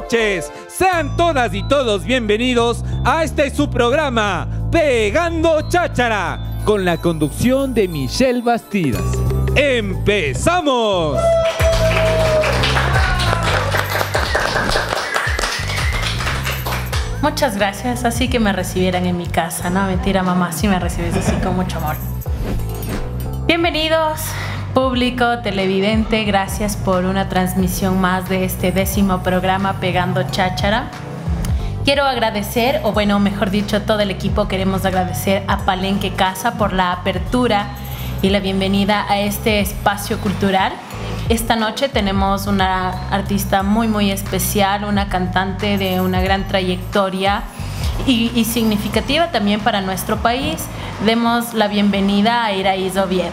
noches. Sean todas y todos bienvenidos a este su programa, Pegando Cháchara, con la conducción de Michelle Bastidas. ¡Empezamos! Muchas gracias, así que me recibieran en mi casa. No, mentira, mamá, sí me recibes así con mucho amor. Bienvenidos, público televidente, gracias por una transmisión más de este 10º programa Pegando Cháchara. Quiero agradecer, o bueno, mejor dicho, todo el equipo queremos agradecer a Palenque Casa por la apertura y la bienvenida a este espacio cultural. Esta noche tenemos una artista muy especial, una cantante de una gran trayectoria y significativa también para nuestro país. Demos la bienvenida a Iraíz Oviedo.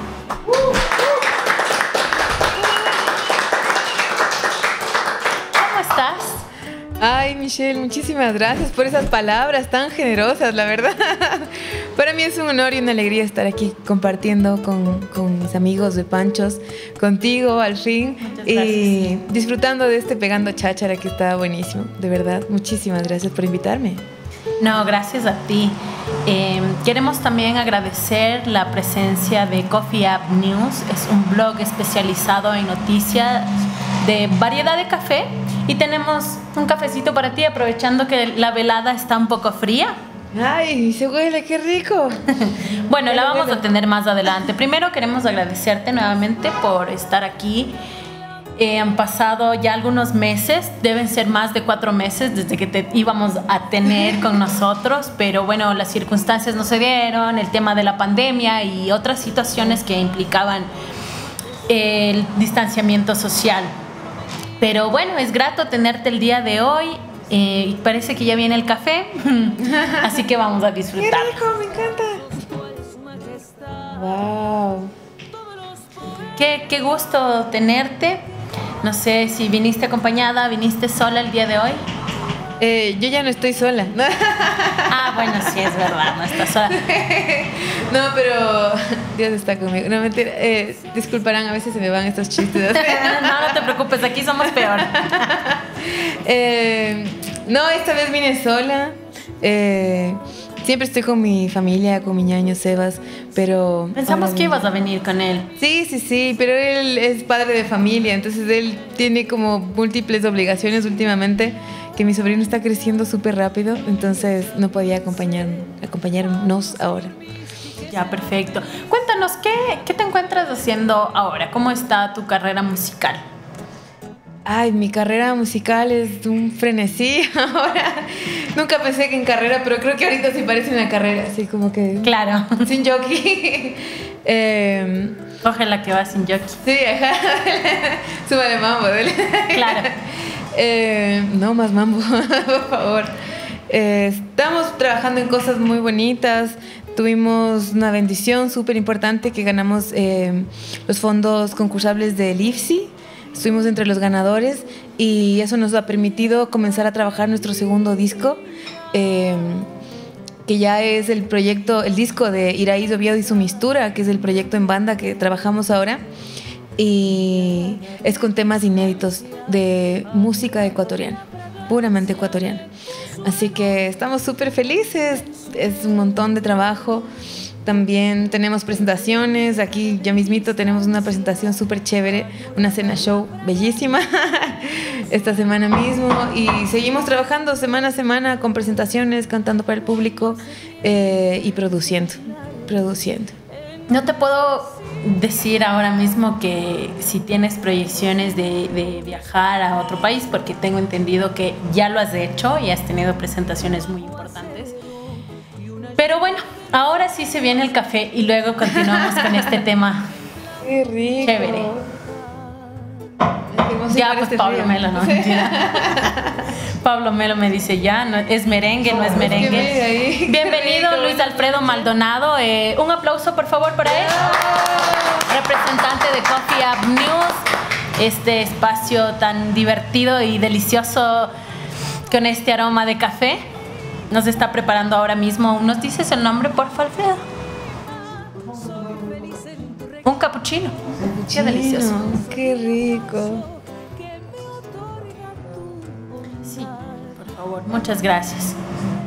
¿Cómo estás? Ay, Michelle, muchísimas gracias por esas palabras tan generosas, la verdad. Para mí es un honor y una alegría estar aquí compartiendo con mis amigos de Panchos, contigo al fin, y disfrutando de este Pegando Cháchara que está buenísimo, de verdad. Muchísimas gracias por invitarme. No, gracias a ti. Queremos también agradecer la presencia de Coffee Up News. Es un blog especializado en noticias de variedad de café y tenemos un cafecito para ti, aprovechando que la velada está un poco fría. Ay, se huele, qué rico. Bueno, la vamos a tener más adelante. Primero queremos agradecerte nuevamente por estar aquí. Han pasado ya algunos meses, deben ser más de 4 meses desde que te íbamos a tener con nosotros, pero bueno, las circunstancias no se dieron, el tema de la pandemia y otras situaciones que implicaban el distanciamiento social. Pero bueno, es grato tenerte el día de hoy. Y parece que ya viene el café, así que vamos a disfrutar. ¡Qué rico! Me encanta. Wow. Qué gusto tenerte. No sé si viniste acompañada, viniste sola el día de hoy. Yo ya no estoy sola. Ah, bueno, sí, es verdad, no estás sola. No, pero Dios está conmigo. No, mentira. Disculparán, a veces se me van estos chistes. No te preocupes, aquí somos peor. No, esta vez vine sola. Siempre estoy con mi familia, con mi ñaño Sebas, pero... Pensamos que ibas a venir con él. Sí, pero él es padre de familia, entonces él tiene como múltiples obligaciones últimamente, que mi sobrino está creciendo súper rápido, entonces no podía acompañarnos ahora. Ya, perfecto. Cuéntanos, ¿qué te encuentras haciendo ahora? ¿Cómo está tu carrera musical? Ay, mi carrera musical es un frenesí ahora. Nunca pensé que en carrera, pero creo que ahorita sí parece una carrera, así como que... Claro. Sin jockey. Coge la que va sin jockey. Sí, ajá. Súbale mambo. Claro. No, más mambo, por favor. Estamos trabajando en cosas muy bonitas. Tuvimos una bendición súper importante que ganamos los fondos concursables del IFSI. Estuvimos entre los ganadores y eso nos ha permitido comenzar a trabajar nuestro segundo disco, que ya es el disco de Iraíz Oviedo y su Mistura, que es el proyecto en banda que trabajamos ahora. Y es con temas inéditos de música ecuatoriana, puramente ecuatoriana. Así que estamos súper felices, es un montón de trabajo. También tenemos presentaciones, aquí ya mismito tenemos una presentación súper chévere, una cena show bellísima esta semana mismo, y seguimos trabajando semana a semana con presentaciones, cantando para el público y produciendo. No te puedo decir ahora mismo que si tienes proyecciones de viajar a otro país, porque tengo entendido que ya lo has hecho y has tenido presentaciones muy importantes. Pero bueno, ahora sí se viene el café y luego continuamos con este tema. ¡Qué rico! Chévere. Ya, pues Pablo Melo, no mentira. Pablo Melo me dice ya, no, es merengue, no es merengue. Bienvenido Luis Alfredo Maldonado. Un aplauso por favor para él. Representante de Coffee Up News. Este espacio tan divertido y delicioso con este aroma de café. Nos está preparando ahora mismo. ¿Nos dices el nombre, por favor, Alfredo? Un cappuccino. Qué delicioso. Qué rico. favor, muchas gracias.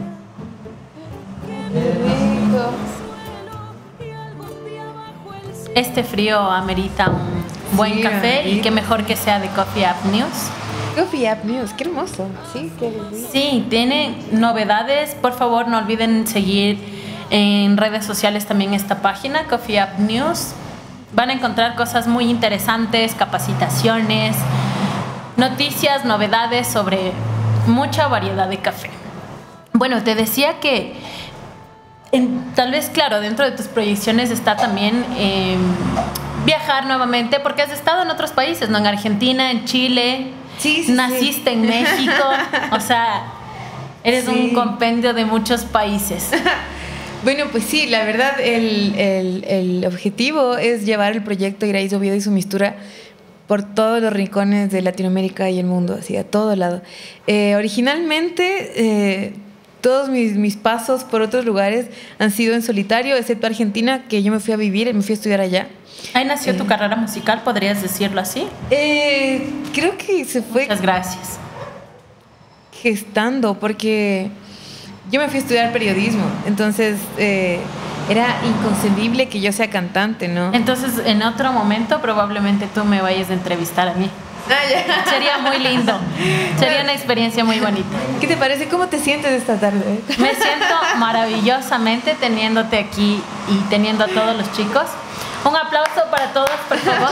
Este frío amerita un buen café y qué mejor que sea de Coffee Up News. Coffee Up News, qué hermoso. Sí, qué hermoso. Sí, tiene novedades. Por favor, no olviden seguir en redes sociales también esta página, Coffee Up News. Van a encontrar cosas muy interesantes, capacitaciones, noticias, novedades sobre mucha variedad de café. Bueno, te decía que tal vez, claro, dentro de tus proyecciones está también viajar nuevamente, porque has estado en otros países, ¿no? En Argentina, en Chile, naciste en México, o sea, eres un compendio de muchos países. Bueno, pues sí, la verdad, el objetivo es llevar el proyecto Iraíz Oviedo y su mistura por todos los rincones de Latinoamérica y el mundo, así a todo lado. Originalmente, todos mis pasos por otros lugares han sido en solitario, excepto Argentina, que yo me fui a vivir, me fui a estudiar allá. Ahí nació tu carrera musical, ¿podrías decirlo así? Creo que se fue... Muchas gracias. Gestando, porque yo me fui a estudiar periodismo, entonces era inconcebible que yo sea cantante, ¿no? Entonces, en otro momento probablemente tú me vayas a entrevistar a mí. Sería muy lindo. Sería una experiencia muy bonita. ¿Qué te parece? ¿Cómo te sientes esta tarde? Me siento maravillosamente teniéndote aquí y teniendo a todos los chicos. Un aplauso para todos, por favor.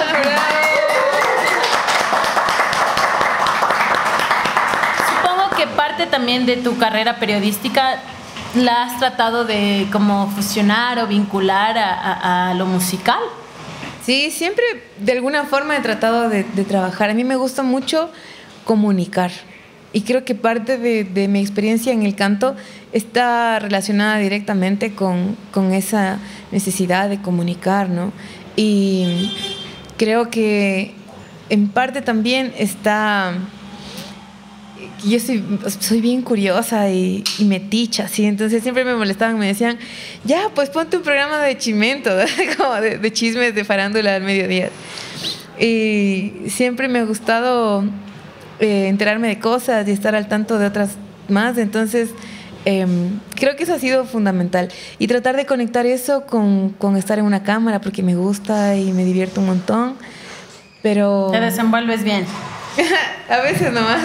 Supongo que parte también de tu carrera periodística la has tratado de como fusionar o vincular a lo musical. Sí, siempre de alguna forma he tratado de trabajar. A mí me gusta mucho comunicar y creo que parte de mi experiencia en el canto está relacionada directamente con esa necesidad de comunicar, ¿no? Y creo que en parte también está... Yo soy bien curiosa y meticha, ¿sí? Entonces siempre me molestaban, me decían, ya, pues ponte un programa de chimento, como de chismes de farándula al mediodía. Y siempre me ha gustado enterarme de cosas y estar al tanto de otras más. Entonces creo que eso ha sido fundamental. Y tratar de conectar eso con estar en una cámara, porque me gusta y me divierto un montón. Pero... Te desenvuelves bien. A veces nomás.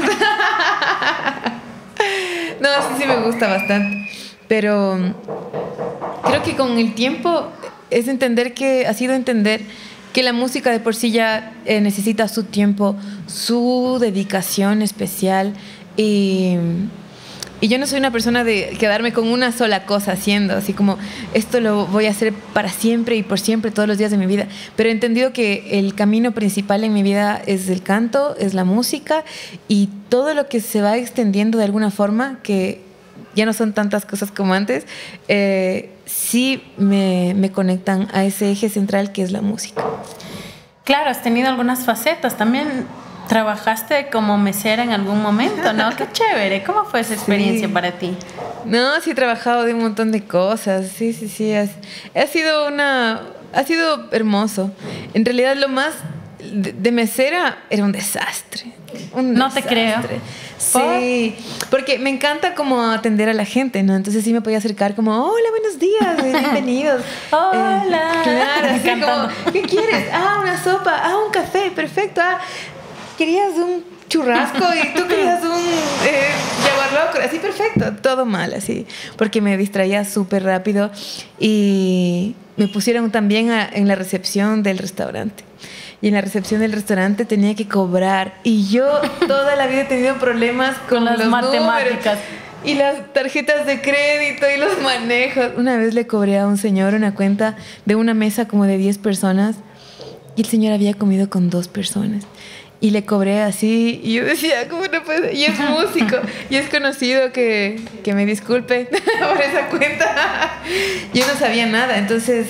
No, sí me gusta bastante. Pero creo que con el tiempo ha sido entender que la música de por sí ya necesita su tiempo, su dedicación especial. Y yo no soy una persona de quedarme con una sola cosa haciendo, así como esto lo voy a hacer para siempre y por siempre todos los días de mi vida. Pero he entendido que el camino principal en mi vida es el canto, es la música y todo lo que se va extendiendo de alguna forma, que ya no son tantas cosas como antes, sí me conectan a ese eje central que es la música. Claro, has tenido algunas facetas también. ¿Trabajaste como mesera en algún momento, no? Qué chévere. ¿Cómo fue esa experiencia para ti? No, sí he trabajado de un montón de cosas. Sí. Ha sido hermoso. En realidad lo más de mesera era un desastre. No te creo. Sí, porque me encanta como atender a la gente, ¿no? Entonces sí me podía acercar como, hola, buenos días, bienvenidos. Hola. Claro, así como, ¿qué quieres? Una sopa, un café, perfecto. Querías un churrasco y tú querías un jaguar loco, así perfecto, todo mal, así, porque me distraía súper rápido y me pusieron también en la recepción del restaurante. Y en la recepción del restaurante tenía que cobrar y yo toda la vida he tenido problemas con las los matemáticas y las tarjetas de crédito y los manejos. Una vez le cobré a un señor una cuenta de una mesa como de 10 personas y el señor había comido con 2 personas. Y le cobré así, y yo decía, ¿cómo no puede? Y es músico, y es conocido, que me disculpe por esa cuenta. Yo no sabía nada, entonces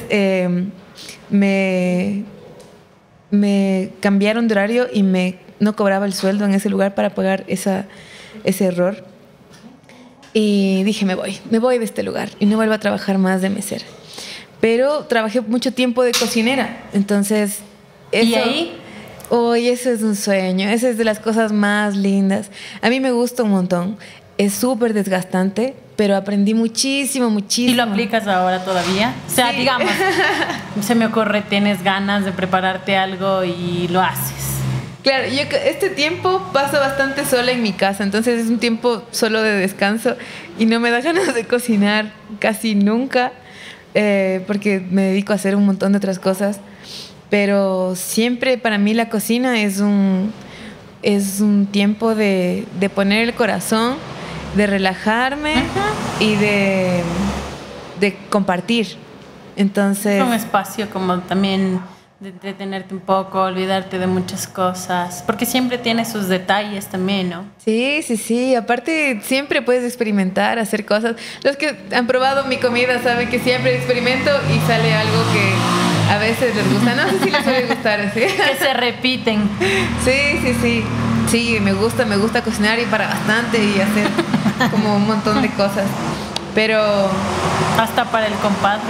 me cambiaron de horario y no cobraba el sueldo en ese lugar para pagar ese error. Y dije, me voy de este lugar y no vuelvo a trabajar más de mesera. Pero trabajé mucho tiempo de cocinera, entonces... ¿Y ahí? Eso es un sueño, esa es de las cosas más lindas. A mí me gusta un montón. es súper desgastante, pero aprendí muchísimo, muchísimo. ¿Y lo aplicas ahora todavía? O sea, Sí. digamos, se me ocurre, tienes ganas de prepararte algo y lo haces. Claro, yo este tiempo paso bastante sola en mi casa, entonces es un tiempo solo de descanso y no me da ganas de cocinar casi nunca, porque me dedico a hacer un montón de otras cosas. Pero siempre para mí la cocina es un tiempo de poner el corazón, de relajarme y de compartir. Entonces, Es un espacio como también de entretenerte un poco, olvidarte de muchas cosas, porque siempre tiene sus detalles también, ¿no? sí, sí, sí. Aparte, siempre puedes experimentar, hacer cosas. Los que han probado mi comida saben que siempre experimento y sale algo que a veces les gusta. No sé si les suele gustar, ¿sí? Que se repiten. Sí, sí, sí. Sí, me gusta cocinar y para bastante y hacer como un montón de cosas. Pero Hasta para el compadre.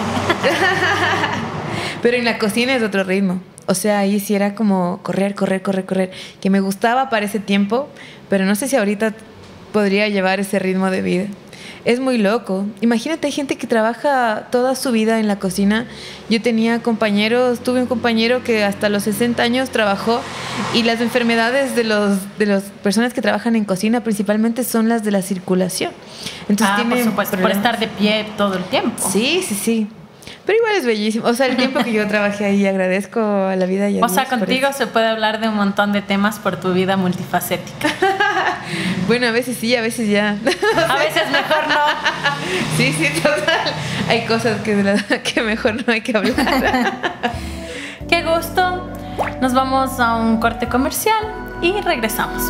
en la cocina es otro ritmo. O sea, ahí sí era como correr. Que me gustaba para ese tiempo, pero no sé si ahorita podría llevar ese ritmo de vida. Es muy loco. Imagínate, hay gente que trabaja toda su vida en la cocina. Yo tuve un compañero que hasta los 60 años trabajó, y las enfermedades de las personas que trabajan en cocina principalmente son las de la circulación. Entonces Por tienen supuesto, por problemas. estar de pie todo el tiempo. Sí, sí, sí. Pero igual es bellísimo. O sea, el tiempo que yo trabajé ahí, agradezco a la vida y a O sea, Dios por contigo eso. se puede hablar de un montón de temas por tu vida multifacética. Bueno, a veces sí, a veces ya. A veces mejor no. Sí, sí, total. Hay cosas que mejor no hay que hablar. Qué gusto. Nos vamos a un corte comercial y regresamos.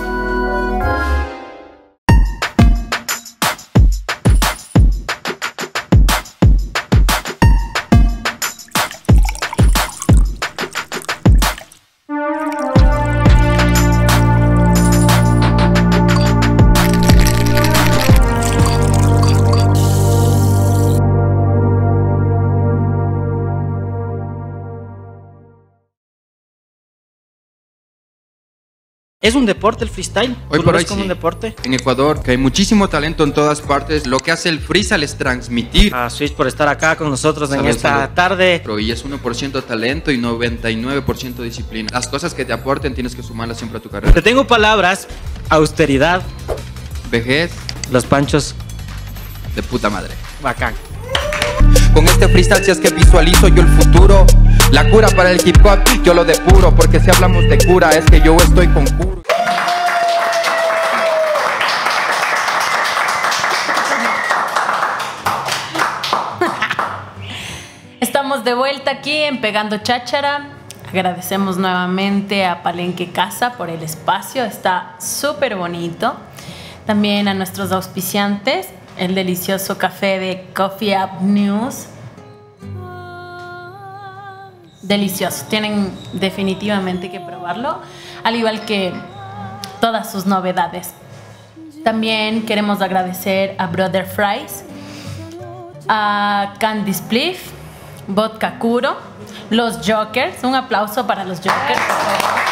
¿Es un deporte el freestyle? Hoy ¿Tú por lo hoy ves como sí. un deporte? En Ecuador, que hay muchísimo talento en todas partes, lo que hace el freestyle es transmitir. A Switch por estar acá con nosotros en Salud, esta salud. tarde. Y es 1% talento y 99% disciplina. Las cosas que te aporten tienes que sumarlas siempre a tu carrera. Te tengo palabras: austeridad, Vejez los panchos, de puta madre. bacán. Con este freestyle si es que visualizo yo el futuro. La cura para el hip hop yo lo depuro, porque si hablamos de cura es que yo estoy con curo. Estamos de vuelta aquí en Pegando Cháchara. Agradecemos nuevamente a Palenque Casa por el espacio, está súper bonito. También a nuestros auspiciantes, el delicioso café de Coffee Up News. Delicioso, tienen definitivamente que probarlo, al igual que todas sus novedades. También queremos agradecer a Brother Fries, a Candy Spliff, Vodka Kuro, los Jokers. Un aplauso para los Jokers, por favor.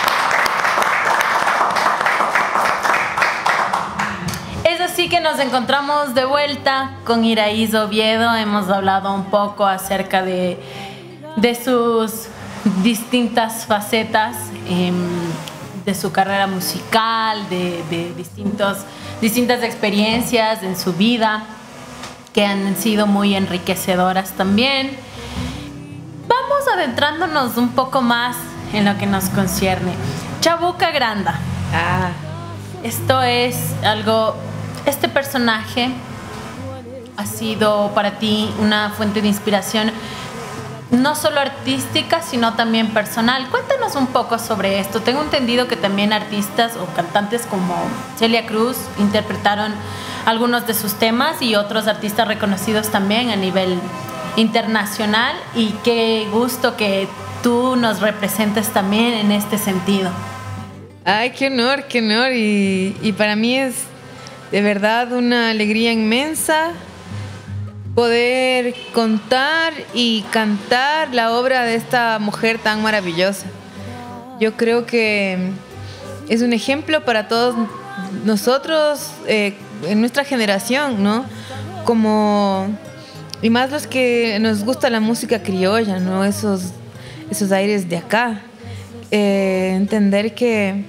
Es así que nos encontramos de vuelta con Iraíz Oviedo. Hemos hablado un poco acerca de sus distintas facetas, de su carrera musical, de distintas experiencias en su vida que han sido muy enriquecedoras también. Vamos adentrándonos un poco más en lo que nos concierne. Chabuca Granda. Esto es algo, este personaje ha sido para ti una fuente de inspiración, no solo artística, sino también personal. Cuéntanos un poco sobre esto. Tengo entendido que también artistas o cantantes como Celia Cruz interpretaron algunos de sus temas y otros artistas reconocidos también a nivel internacional, y qué gusto que tú nos representes también en este sentido. Ay, qué honor, qué honor. Y para mí es de verdad una alegría inmensa poder contar y cantar la obra de esta mujer tan maravillosa. Yo creo que es un ejemplo para todos nosotros, en nuestra generación, ¿no? Como, y más los que nos gusta la música criolla, ¿no? Esos aires de acá. Entender que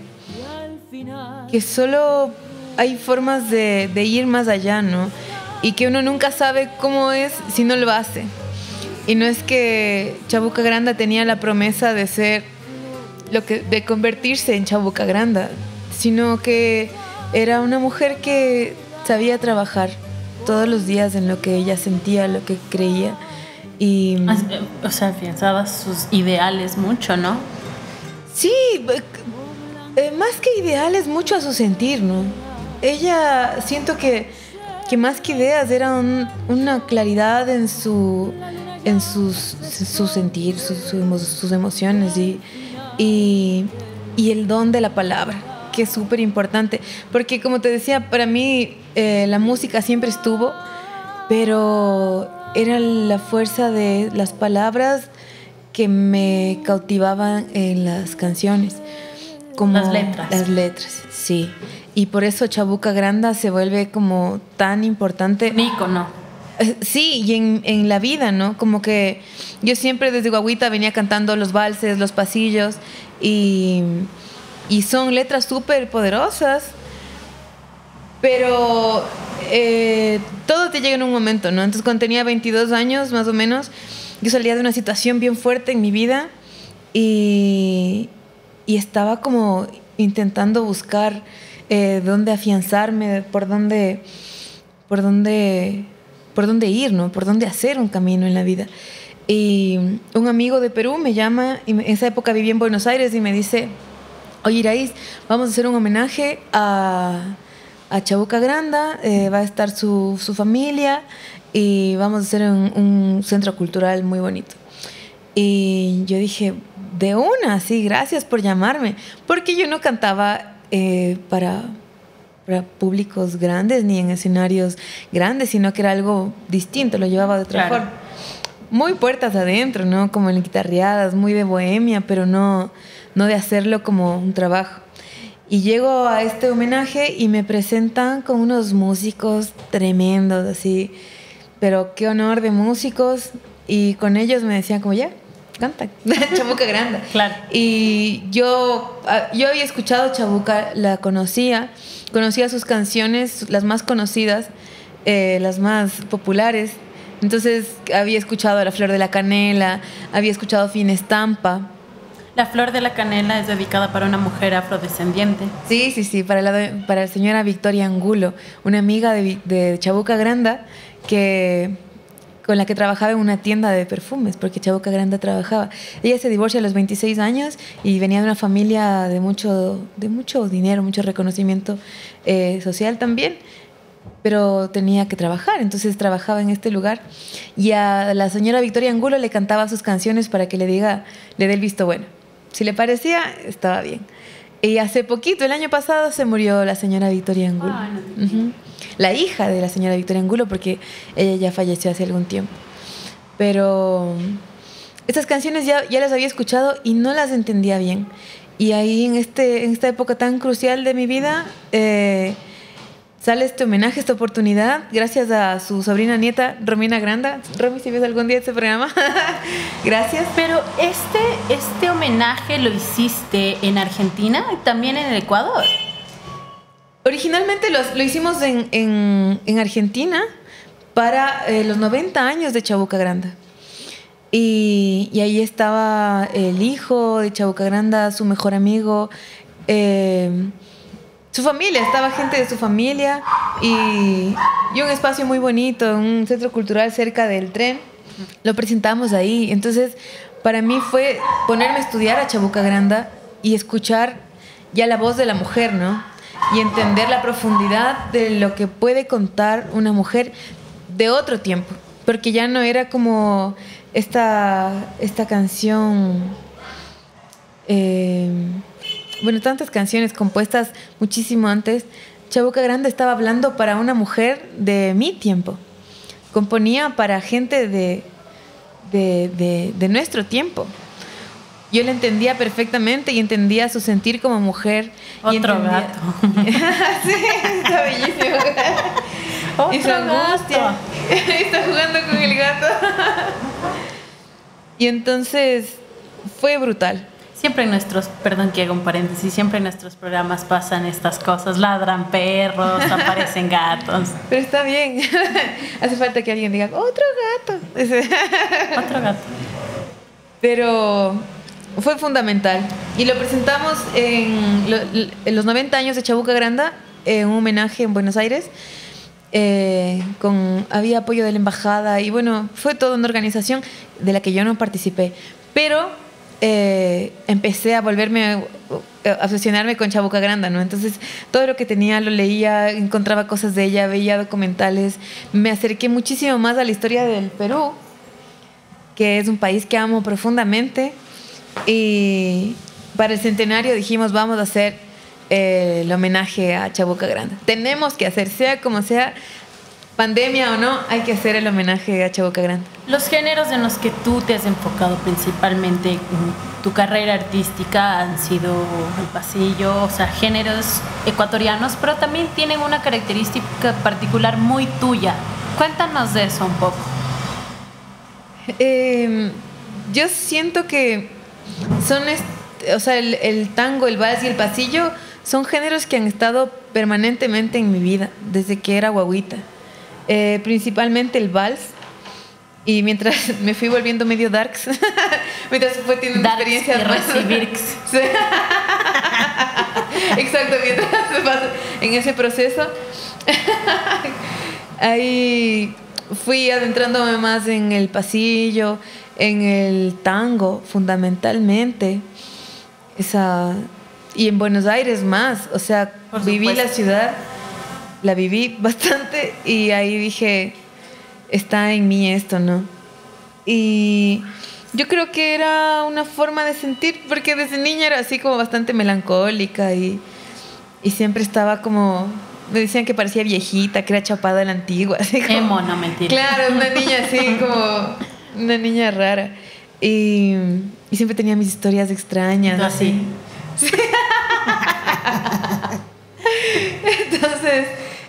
solo hay formas de ir más allá, ¿no? Y que uno nunca sabe cómo es si no lo hace. Y no es que Chabuca Granda tenía la promesa de ser de convertirse en Chabuca Granda, sino que era una mujer que sabía trabajar todos los días en lo que ella sentía, lo que creía. Y, o sea, afianzaba sus ideales mucho, ¿no? Sí, más que ideales, mucho a su sentir, ¿no? Ella, siento que más que ideas era una claridad en su sentir, sus emociones y el don de la palabra, que es súper importante. Porque como te decía, para mí la música siempre estuvo, pero era la fuerza de las palabras que me cautivaban en las canciones. Como las letras. Las letras, sí. Y por eso Chabuca Granda se vuelve como tan importante. Un ícono. Sí, y en la vida, ¿no? Como que yo siempre desde guagüita venía cantando los valses, los pasillos, y son letras súper poderosas, pero todo te llega en un momento, ¿no? Entonces, cuando tenía 22 años, más o menos, yo salía de una situación bien fuerte en mi vida y estaba como intentando buscar dónde afianzarme, por dónde ir, ¿no? Por dónde hacer un camino en la vida. Y un amigo de Perú me llama, y en esa época vivía en Buenos Aires, y me dice: oye, Iraís, vamos a hacer un homenaje a Chabuca Granda, va a estar su familia, y vamos a hacer un centro cultural muy bonito. Y yo dije, de una, sí, gracias por llamarme, porque yo no cantaba para públicos grandes ni en escenarios grandes, sino que era algo distinto, lo llevaba de otra forma. Muy puertas adentro, ¿no? Como en guitarreadas, muy de bohemia, pero no de hacerlo como un trabajo. Y llego a este homenaje y me presentan con unos músicos tremendos, así, pero qué honor de músicos, y con ellos me decían como, ya, canta, Chabuca Granda. Claro. Y yo había escuchado Chabuca, la conocía sus canciones, las más conocidas, las más populares. Entonces había escuchado La Flor de la Canela, había escuchado Fina Estampa. La Flor de la Canela es dedicada para una mujer afrodescendiente. Sí, para la señora Victoria Angulo, una amiga de Chabuca Granda con la que trabajaba en una tienda de perfumes, porque Chabuca Granda trabajaba. Ella se divorcia a los 26 años y venía de una familia de mucho dinero, mucho reconocimiento social también, pero tenía que trabajar, entonces trabajaba en este lugar, y a la señora Victoria Angulo le cantaba sus canciones para que le dé el visto bueno. Si le parecía, estaba bien. Y hace poquito, el año pasado, se murió la señora Victoria Angulo. La hija de la señora Victoria Angulo, porque ella ya falleció hace algún tiempo. Pero estas canciones ya las había escuchado y no las entendía bien. Y ahí, en esta época tan crucial de mi vida, sale este homenaje, esta oportunidad, gracias a su sobrina nieta, Romina Granda. Romy, si ves algún día este programa, gracias. Pero este homenaje lo hiciste en Argentina y también en el Ecuador. Originalmente lo hicimos en Argentina para los 90 años de Chabuca Granda. Y ahí estaba el hijo de Chabuca Granda, su mejor amigo, su familia, estaba gente de su familia, y un espacio muy bonito, un centro cultural cerca del tren. Lo presentamos ahí. Entonces, para mí fue ponerme a estudiar a Chabuca Granda y escuchar ya la voz de la mujer, ¿no? Y entender la profundidad de lo que puede contar una mujer de otro tiempo, porque ya no era como esta canción, bueno, tantas canciones compuestas muchísimo antes. Chabuca Granda estaba hablando para una mujer de mi tiempo, componía para gente de nuestro tiempo. yo le entendía perfectamente y entendía su sentir como mujer. Otro gato. Sí, está bellísimo. Otro Y su angustia. gato. Está jugando con el gato. Y entonces fue brutal. Siempre en nuestros, perdón que haga un paréntesis, siempre en nuestros programas pasan estas cosas, ladran perros, aparecen gatos. Pero está bien. Hace falta que alguien diga, otro gato. Otro gato. Pero fue fundamental. Y lo presentamos en los 90 años de Chabuca Granda, en un homenaje en Buenos Aires. Había apoyo de la embajada y bueno, fue toda una organización de la que yo no participé. Pero empecé a a obsesionarme con Chabuca Granda, ¿no? Entonces todo lo que tenía lo leía, encontraba cosas de ella, veía documentales, me acerqué muchísimo más a la historia del Perú, que es un país que amo profundamente, y para el centenario dijimos vamos a hacer el homenaje a Chabuca Granda. Tenemos que hacer, sea como sea, pandemia o no, hay que hacer el homenaje a Chabuca Granda. Los géneros en los que tú te has enfocado principalmente en tu carrera artística han sido el pasillo, o sea, géneros ecuatorianos, pero también tienen una característica particular muy tuya. Cuéntanos de eso un poco. Yo siento que son, o sea, el tango, el vals y el pasillo son géneros que han estado permanentemente en mi vida desde que era guaguita. Principalmente el vals. Y mientras me fui volviendo medio darks, mientras fue teniendo Darks experiencias y más. recibirks. Sí. Exacto, mientras se pasa en ese proceso, ahí fui adentrándome más en el pasillo, en el tango, fundamentalmente. Y en Buenos Aires más. O sea, Por viví supuesto. la ciudad, la viví bastante y ahí dije, está en mí esto, ¿no? Y yo creo que era una forma de sentir, porque desde niña era así como bastante melancólica y siempre estaba como... Me decían que parecía viejita, que era chapada a la antigua. Así como, Emo, no, mentira. claro, una niña así como... Una niña rara. Y siempre tenía mis historias extrañas. Tú así. Entonces,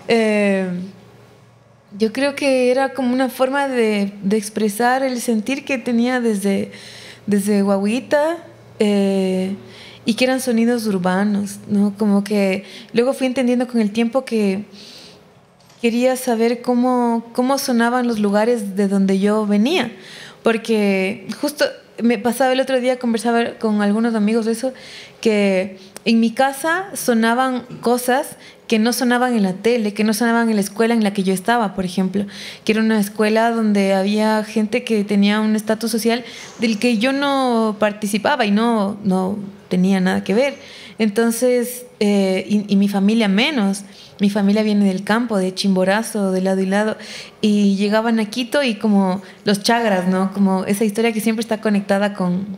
yo creo que era como una forma de expresar el sentir que tenía desde guaguita, y que eran sonidos urbanos, ¿no? Como que luego fui entendiendo con el tiempo que quería saber cómo sonaban los lugares de donde yo venía, porque justo me pasaba el otro día, conversaba con algunos amigos de eso, que en mi casa sonaban cosas que no sonaban en la tele, que no sonaban en la escuela en la que yo estaba, por ejemplo, que era una escuela donde había gente que tenía un estatus social del que yo no participaba y no tenía nada que ver. Entonces, y mi familia menos. Mi familia viene del campo, de Chimborazo, de lado y lado, y llegaban a Quito y como los chagras, ¿no? Como esa historia que siempre está conectada con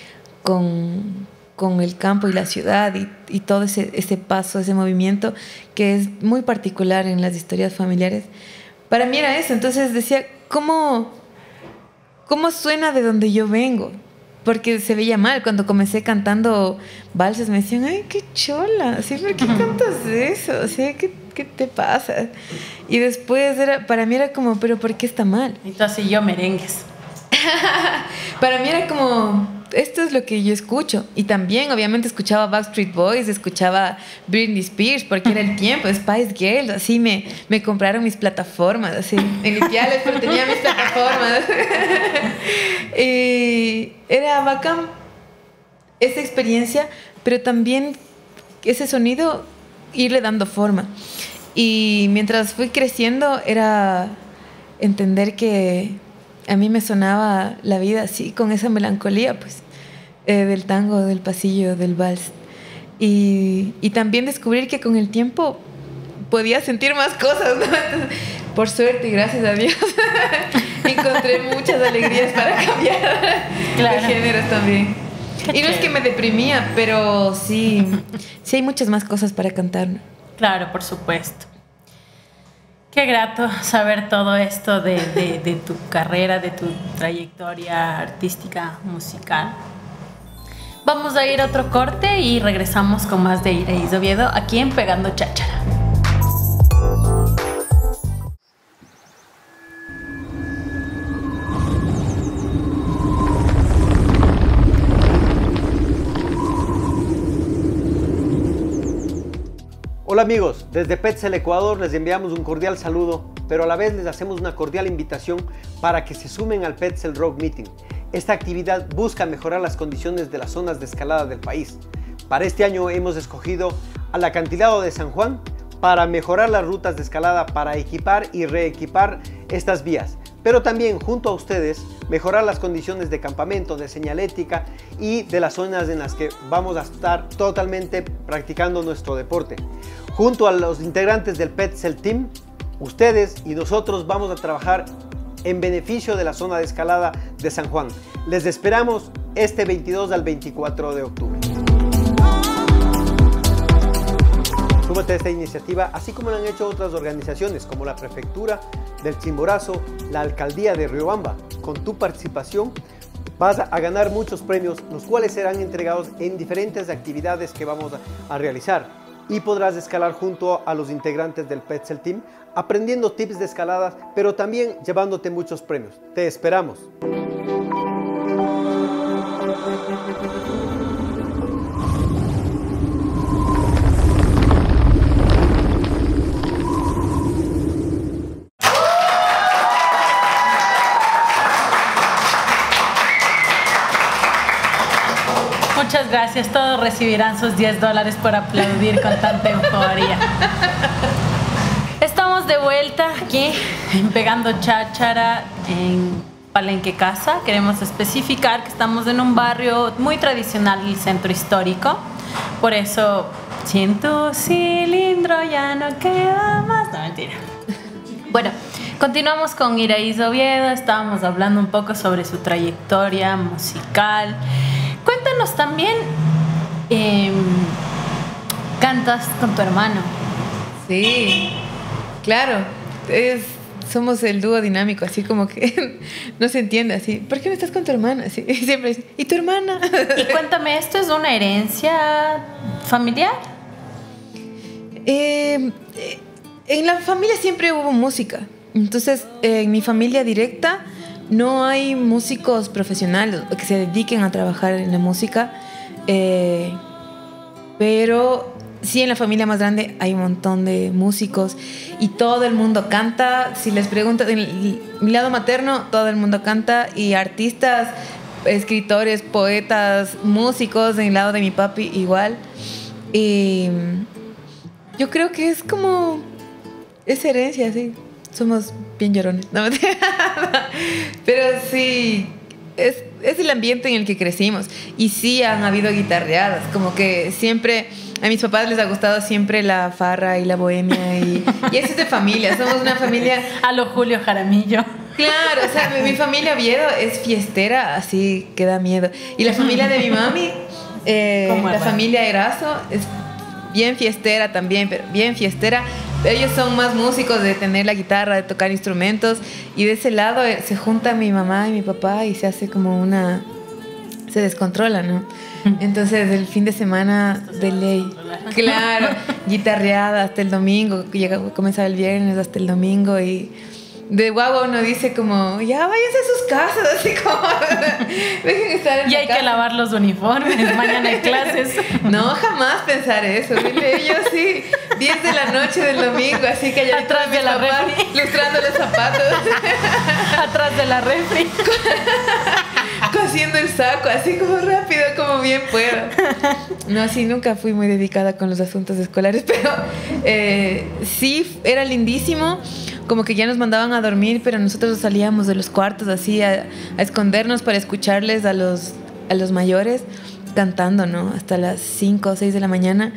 el campo y la ciudad y todo ese paso, ese movimiento que es muy particular en las historias familiares. Para mí era eso. Entonces decía, ¿cómo suena de donde yo vengo? Porque se veía mal. Cuando comencé cantando valses me decían, ay, qué chola, ¿sí? ¿Por qué cantas eso? O sea, ¿qué te pasa? Y después para mí era como, ¿pero por qué está mal? Y tú así, yo merengues. Para mí era como, esto es lo que yo escucho. Y también, obviamente, escuchaba Backstreet Boys, escuchaba Britney Spears, porque era el tiempo, Spice Girls, así me compraron mis plataformas, así, iniciales, pero tenía mis plataformas. Y era bacán esa experiencia, pero también ese sonido, irle dando forma. Y mientras fui creciendo, era entender que a mí me sonaba la vida así, con esa melancolía, pues, del tango, del pasillo, del vals. Y también descubrir que con el tiempo podía sentir más cosas, ¿no? Entonces, por suerte y gracias a Dios, encontré muchas alegrías para cambiar de géneros también. Y no es que me deprimía, pero sí hay muchas más cosas para cantar, ¿no? Claro, por supuesto. Qué grato saber todo esto de tu carrera, de tu trayectoria artística, musical. Vamos a ir a otro corte y regresamos con más de Iraíz Oviedo aquí en Pegando Cháchara. Hola amigos, desde Petzl Ecuador les enviamos un cordial saludo, pero a la vez les hacemos una cordial invitación para que se sumen al Petzl Rock Meeting. Esta actividad busca mejorar las condiciones de las zonas de escalada del país. Para este año hemos escogido al acantilado de San Juan para mejorar las rutas de escalada, para equipar y reequipar estas vías, pero también junto a ustedes mejorar las condiciones de campamento, de señalética y de las zonas en las que vamos a estar totalmente practicando nuestro deporte. Junto a los integrantes del Petzl Team, ustedes y nosotros vamos a trabajar en beneficio de la zona de escalada de San Juan. Les esperamos este 22 al 24 de octubre. Súmate a esta iniciativa, así como lo han hecho otras organizaciones como la Prefectura del Chimborazo, la Alcaldía de Riobamba. Con tu participación vas a ganar muchos premios, los cuales serán entregados en diferentes actividades que vamos a realizar. Y podrás escalar junto a los integrantes del Petzl Team, aprendiendo tips de escalada, pero también llevándote muchos premios. Te esperamos. Muchas gracias, todos recibirán sus $10 por aplaudir con tanta euforia. Estamos de vuelta aquí en Pegando Cháchara en Palenque Casa. Queremos especificar que estamos en un barrio muy tradicional del centro histórico. Por eso, si en tu cilindro ya no queda más. No, mentira. Bueno, continuamos con Iraíz Oviedo. Estábamos hablando un poco sobre su trayectoria musical. Cuéntanos también, cantas con tu hermano. Sí, claro, somos el dúo dinámico, así como que no se entiende así. ¿Por qué no estás con tu hermana? Así, y siempre es, ¿y tu hermana? Y cuéntame, ¿esto es una herencia familiar? En la familia siempre hubo música. Entonces, en mi familia directa no hay músicos profesionales que se dediquen a trabajar en la música, pero sí, en la familia más grande hay un montón de músicos y todo el mundo canta. Si les pregunto, en mi lado materno, todo el mundo canta, y artistas, escritores, poetas, músicos. En el lado de mi papi igual. Y yo creo que es como esa herencia, sí. Somos bien llorones, no, pero sí, es el ambiente en el que crecimos. Y sí han habido guitarreadas, como que siempre a mis papás les ha gustado siempre la farra y la bohemia, y eso es de familia, somos una familia a lo Julio Jaramillo. Claro, o sea, mi familia Oviedo es fiestera, así que da miedo. Y la familia de mi mami, la familia Erazo, es bien fiestera también, pero bien fiestera. Ellos son más músicos, de tener la guitarra, de tocar instrumentos, y de ese lado se junta mi mamá y mi papá y se hace como se descontrola, ¿no? Entonces el fin de semana de ley, claro, guitarreada hasta el domingo, comenzaba el viernes hasta el domingo, y de guagua uno dice como, ya váyanse a sus casas, así como dejen estar en y hay casa. Que lavar los uniformes, mañana hay clases. No, jamás pensar eso. Yo sí, 10 de la noche del domingo, así que allá atrás de la refri, lustrando los zapatos. Atrás de la refri, cosiendo el saco, así como rápido, como bien puedo. No, así nunca fui muy dedicada con los asuntos escolares, pero sí, era lindísimo. Como que ya nos mandaban a dormir, pero nosotros salíamos de los cuartos así a escondernos para escucharles a los mayores cantando, ¿no? Hasta las 5 o 6 de la mañana,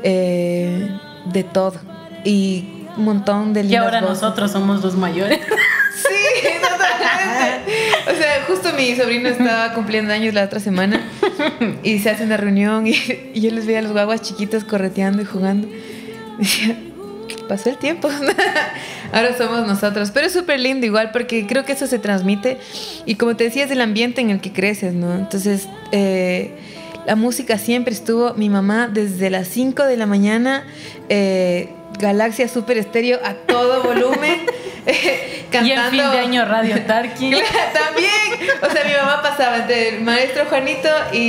de todo. Y un montón de lindas Y ahora voces. Nosotros somos los mayores. Sí, totalmente. O sea, justo mi sobrino estaba cumpliendo años la otra semana y se hace una reunión y yo les veía a los guaguas chiquitos correteando y jugando. Decía, pasó el tiempo. Ahora somos nosotros. Pero es súper lindo igual, porque creo que eso se transmite. Y como te decía, es el ambiente en el que creces, ¿no? Entonces, la música siempre estuvo. Mi mamá desde las 5 de la mañana, Galaxia Super Estéreo a todo volumen, cantando. Y en fin de año Radio Tarqui. También, o sea, mi mamá pasaba entre el maestro Juanito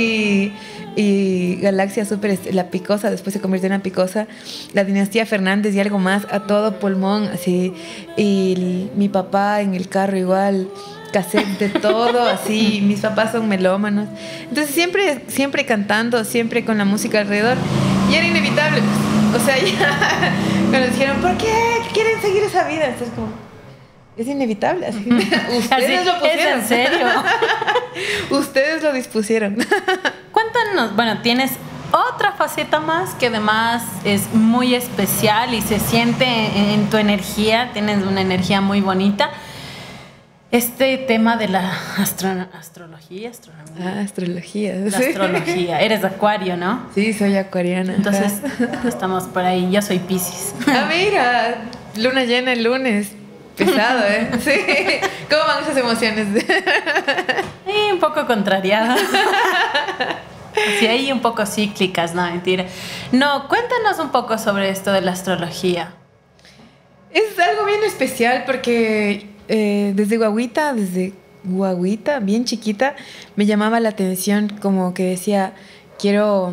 y Galaxia Super, la Picosa, después se convirtió en la Picosa, la Dinastía Fernández y algo más, a todo pulmón, así. Y mi papá en el carro igual, cassette de todo, así. Mis papás son melómanos. Entonces siempre cantando, siempre con la música alrededor. Y era inevitable, pues. O sea, ya cuando dijeron, ¿por qué quieren seguir esa vida? Entonces como, es inevitable. Así. Ustedes así, lo pusieron. ¿es en serio? Ustedes lo dispusieron. Cuéntanos, bueno, tienes otra faceta más que además es muy especial y se siente en tu energía, tienes una energía muy bonita. Este tema de la astrología. Astrología. La astrología. Eres acuario, ¿no? Sí, soy acuariana. Entonces, estamos por ahí. Yo soy Piscis. Ah, mira, luna llena el lunes. Pesado, ¿eh? Sí. ¿Cómo van esas emociones? Y un poco contrariada. Sí, ahí un poco cíclicas, no, mentira. No, cuéntanos un poco sobre esto de la astrología. Es algo bien especial porque desde guaguita, bien chiquita, me llamaba la atención, como que decía, quiero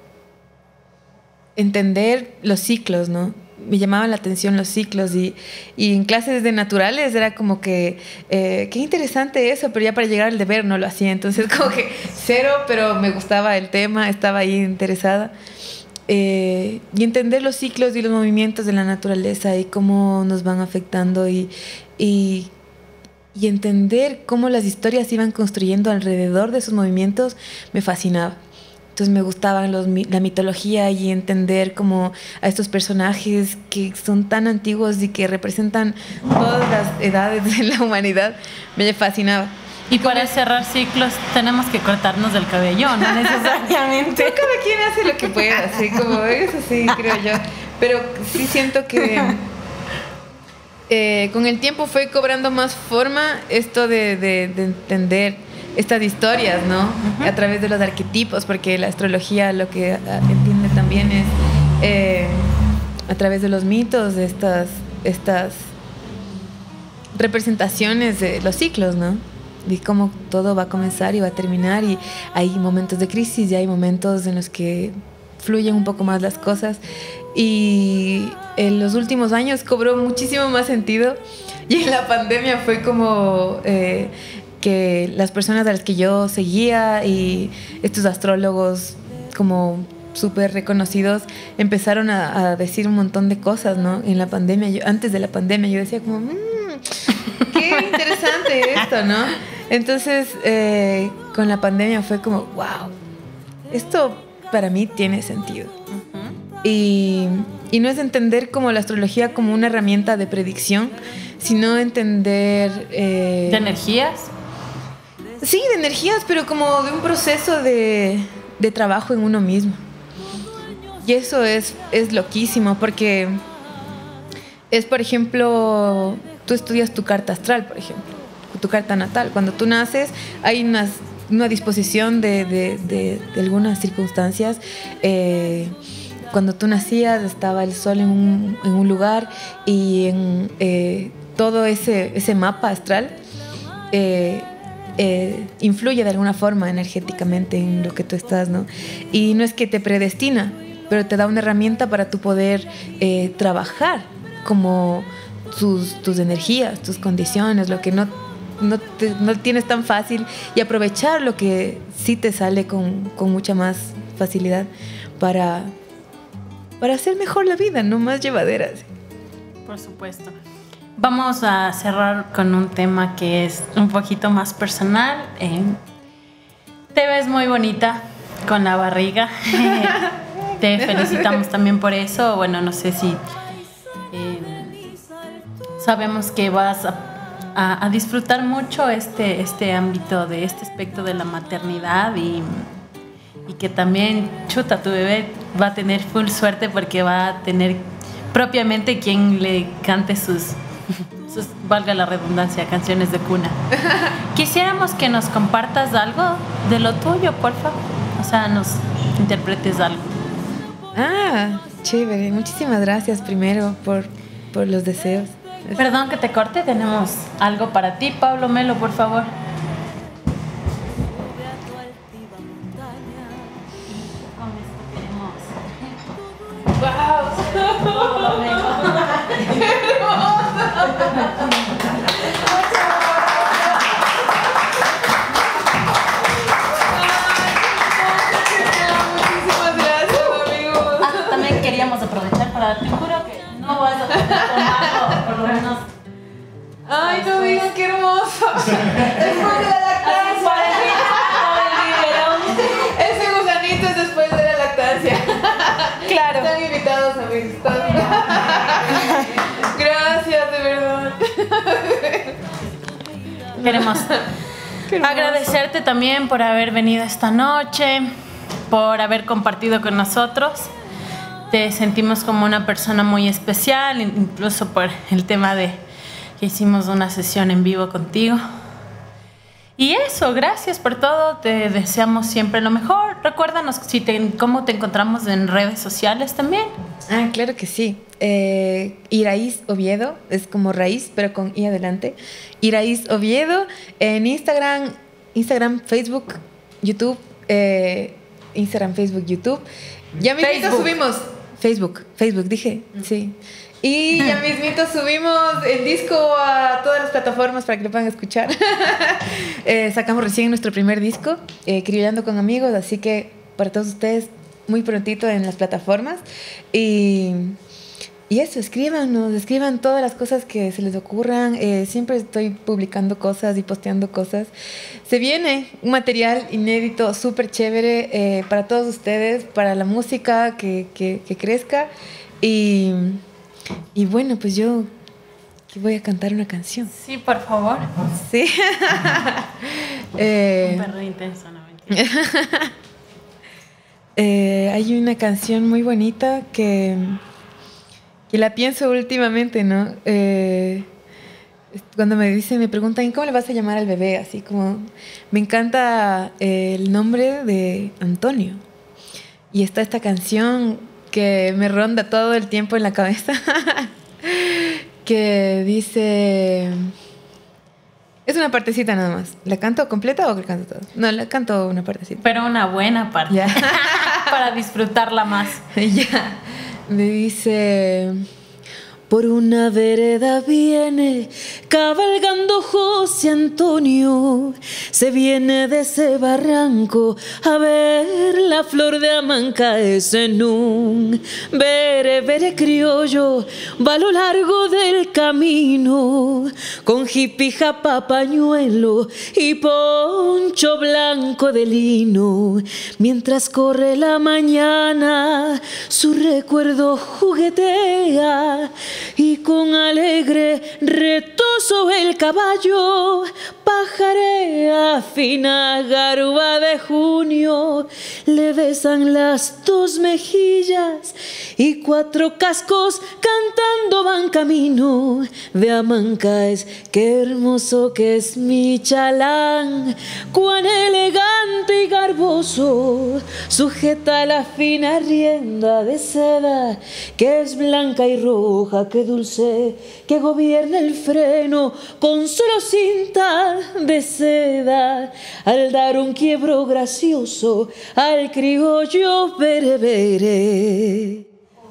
entender los ciclos, ¿no? Me llamaban la atención los ciclos y en clases de naturales era como que qué interesante eso, pero ya para llegar al deber no lo hacía, entonces como que cero, pero me gustaba el tema, estaba ahí interesada. Y entender los ciclos y los movimientos de la naturaleza y cómo nos van afectando y entender cómo las historias se iban construyendo alrededor de esos movimientos me fascinaba. Entonces me gustaban la mitología y entender como a estos personajes que son tan antiguos y que representan todas las edades de la humanidad. Me fascinaba. Y para cerrar ciclos tenemos que cortarnos el cabello, no necesariamente. Cada quien hace lo que pueda, así como eso sí, creo yo. Pero sí siento que con el tiempo fue cobrando más forma esto de entender estas historias, ¿no? Uh-huh. A través de los arquetipos, porque la astrología lo que entiende también es a través de los mitos, estas representaciones de los ciclos, ¿no? Y cómo todo va a comenzar y va a terminar, y hay momentos de crisis y hay momentos en los que fluyen un poco más las cosas, y en los últimos años cobró muchísimo más sentido, y en la pandemia fue como que las personas a las que yo seguía y estos astrólogos como súper reconocidos empezaron a decir un montón de cosas, ¿no? En la pandemia, antes de la pandemia, yo decía como, qué interesante esto, ¿no? Entonces, con la pandemia fue como, wow, esto para mí tiene sentido. Uh-huh. Y no es entender como la astrología como una herramienta de predicción, sino entender... ¿De energías? Sí, de energías, pero como de un proceso de trabajo en uno mismo. Y eso es loquísimo, porque es, por ejemplo, tú estudias tu carta astral, por ejemplo, tu carta natal. Cuando tú naces, hay una disposición de algunas circunstancias. Cuando tú nacías, estaba el sol en un lugar, y en todo ese mapa astral influye de alguna forma energéticamente en lo que tú estás, ¿no? Y no es que te predestina, pero te da una herramienta para tú poder trabajar como tus energías, tus condiciones, lo que no tienes tan fácil, y aprovechar lo que sí te sale con mucha más facilidad para hacer mejor la vida, no más llevadera. Por supuesto. Vamos a cerrar con un tema que es un poquito más personal. Te ves muy bonita con la barriga. Te felicitamos también por eso. Bueno, no sé si sabemos que vas a disfrutar mucho este ámbito, de este aspecto de la maternidad, y que también, chuta, tu bebé va a tener full suerte porque va a tener propiamente quien le cante sus, valga la redundancia, canciones de cuna. Quisiéramos que nos compartas algo de lo tuyo, por favor. o sea, nos interpretes algo. Ah, chévere. Muchísimas gracias primero por los deseos. Perdón que te corte, tenemos algo para ti, Pablo Melo, por favor. También queríamos aprovechar para darte un juro que no vas a poder tomarlo, por lo menos. Ay, no digan qué hermoso. Después de la lactancia. Ese gusanito es después de la lactancia. Claro. Están invitados, amigos. Gracias, de verdad. Queremos agradecerte también por haber venido esta noche, por haber compartido con nosotros. Te sentimos como una persona muy especial, incluso por el tema de que hicimos una sesión en vivo contigo. Y eso, gracias por todo. Te deseamos siempre lo mejor. Recuérdanos cómo te encontramos en redes sociales también. Ah, claro que sí. Iraíz Oviedo, es como raíz, pero con I adelante. Iraíz Oviedo en Instagram, Facebook, YouTube. Instagram, Facebook, YouTube. Ya mismito subimos. Facebook, dije, sí. Y ya mismito subimos el disco a todas las plataformas para que lo puedan escuchar. Sacamos recién nuestro primer disco, Criollando con Amigos, así que para todos ustedes muy prontito en las plataformas. Y eso, escriban todas las cosas que se les ocurran. Siempre estoy publicando cosas y posteando cosas. Se viene un material inédito súper chévere para todos ustedes, para la música que crezca. Y bueno, pues yo voy a cantar una canción. Sí, por favor. Sí. Un perro intenso, no mentira. Hay una canción muy bonita que la pienso últimamente, ¿no? Cuando me preguntan ¿cómo le vas a llamar al bebé? Así como, me encanta el nombre de Antonio. Y está esta canción que me ronda todo el tiempo en la cabeza, que dice... Es una partecita nada más. ¿La canto completa o la canto toda? No, la canto una partecita. Pero una buena parte. Ya. Para disfrutarla más. Ya. Me dice... Por una vereda viene cabalgando José Antonio, se viene de ese barranco a ver la flor de Amancaes en un bere criollo, va a lo largo del camino con jipija, pañuelo y poncho blanco de lino. Mientras corre la mañana su recuerdo juguetea y con alegre retozo el caballo pajarea fina garuba de junio. Le besan las dos mejillas y cuatro cascos cantando van camino de Amancaes. Qué hermoso que es mi chalán, cuán elegante y garboso, sujeta la fina rienda de seda que es blanca y roja. Qué dulce que gobierna el freno con solo cinta de seda, al dar un quiebro gracioso al criollo berebere.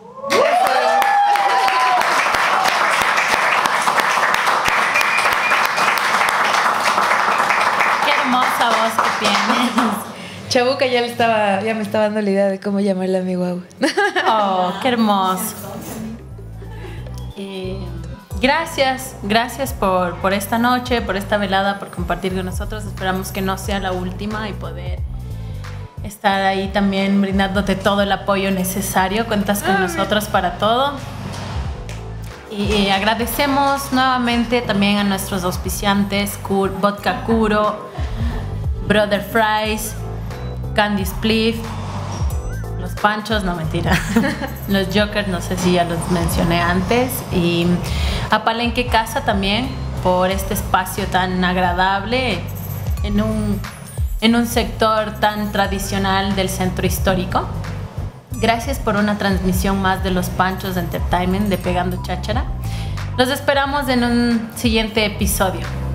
Qué hermosa voz que tienes. Chabuca ya me estaba dando la idea de cómo llamarle a mi guagua. Oh, qué hermoso. Gracias por esta noche, por esta velada, por compartir con nosotros. Esperamos que no sea la última y poder estar ahí también brindándote todo el apoyo necesario. Cuentas con nosotros para todo. Y agradecemos nuevamente también a nuestros auspiciantes, Vodka Curo, Brother Fries, Candy Spliff, Los Panchos, no mentira, Los Jokers, no sé si ya los mencioné antes, y a Palenque Casa también por este espacio tan agradable en en un sector tan tradicional del centro histórico. Gracias por una transmisión más de los Panchos Entertainment de Pegando Cháchara. Los esperamos en un siguiente episodio.